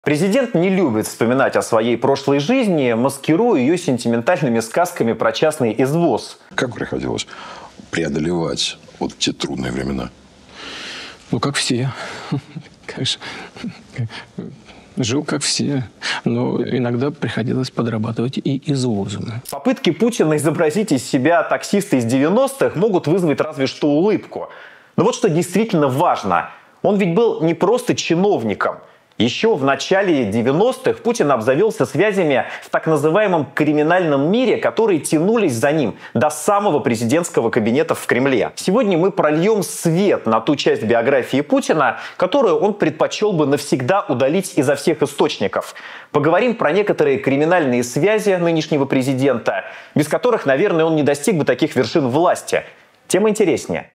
Президент не любит вспоминать о своей прошлой жизни, маскируя ее сентиментальными сказками про частный извоз. Как приходилось преодолевать вот те трудные времена? Ну, как все. Жил как все, но иногда приходилось подрабатывать и извозом. Попытки Путина изобразить из себя таксиста из 90-х могут вызвать разве что улыбку. Но вот что действительно важно. Он ведь был не просто чиновником. Еще в начале 90-х Путин обзавелся связями в так называемом криминальном мире, которые тянулись за ним до самого президентского кабинета в Кремле. Сегодня мы прольем свет на ту часть биографии Путина, которую он предпочел бы навсегда удалить изо всех источников. Поговорим про некоторые криминальные связи нынешнего президента, без которых, наверное, он не достиг бы таких вершин власти. Тем интереснее.